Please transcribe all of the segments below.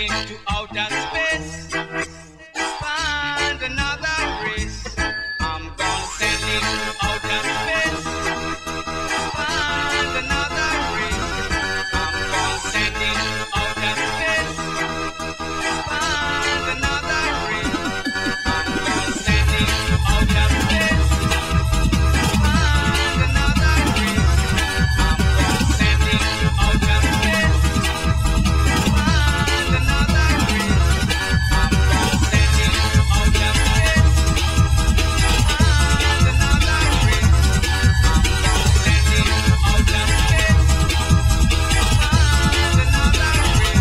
sending to outer space. Find another race. I'm gonna send it to outer space. Find another race. I'm gonna send it to outer space. Find another race. I'm gonna send it to outer space. Find another race. I'm gonna send it to outer space. Find another race. I'm gonna send it to outer space. Find another race. I'm gonna send it to outer space. Find another race.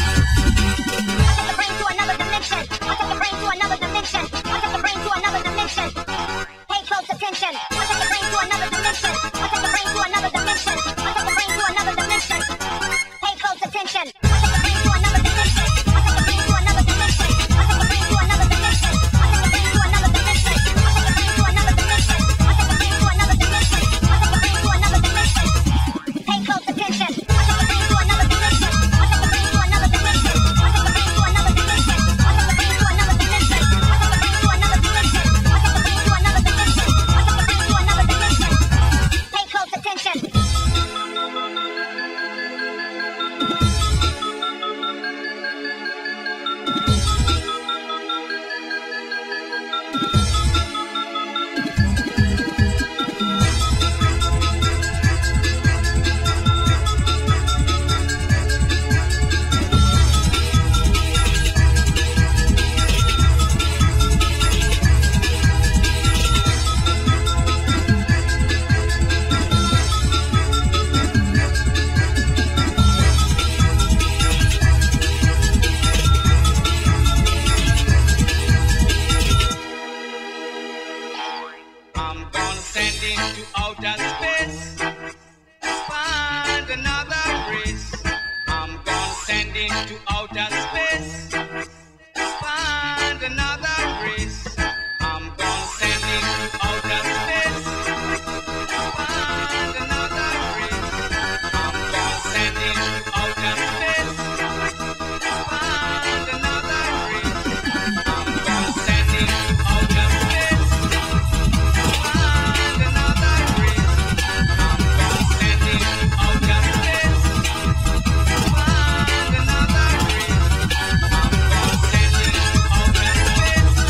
I'll take the brain to another dimension. I'll take the brain to another dimension. Pay close attention. I'll take the brain to another dimension. I'll take the brain to another dimension. I'll take the brain to another dimension. Pay close attention. I'll take the brain to another dimension. I'll take the brain to another dimension. I'll take the brain to another dimension. I'll take the brain to another dimension. I'll take the brain to another dimension. I'll take the brain to another dimension. I'll take the brain to another dimension. Pay close attention. I'll take the brain to another dimension. I'll take the brain to another dimension. I'll take the brain to another dimension. I'll take the brain to another dimension. I'll take the brain to another dimension. I'll take the brain to another dimension. I'll take the brain to another dimension. Pay close attention. I'm gonna send it to outer space. Find another race. I'm gonna send it to outer space. Find another race. I'm gonna send it to outer space. Find another race. I'm gonna send it to outer space. Find another race. I'm gonna send it to outer space. Find another race. I'm gonna send it to outer space. Find another race. I'm gonna send it to outer space.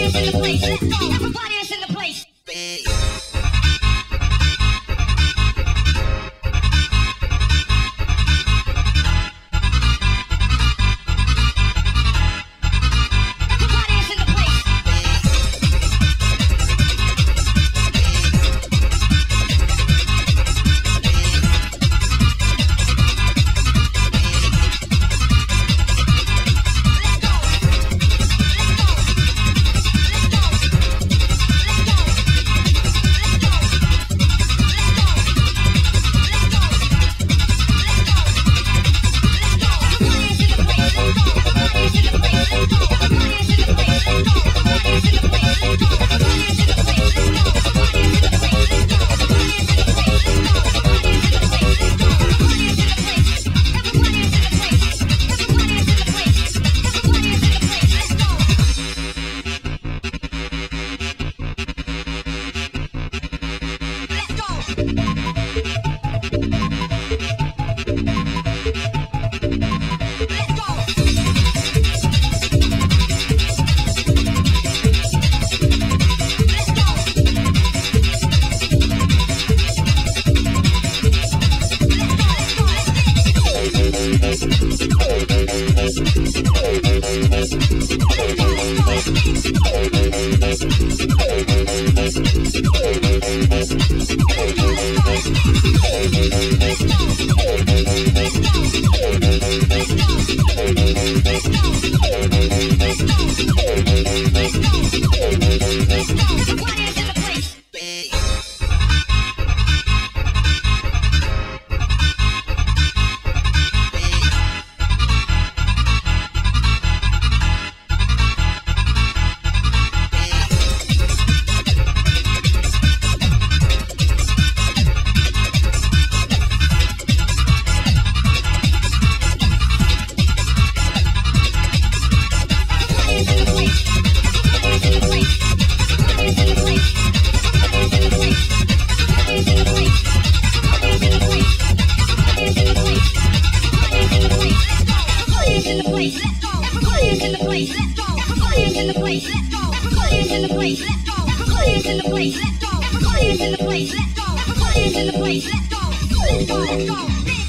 Let's go.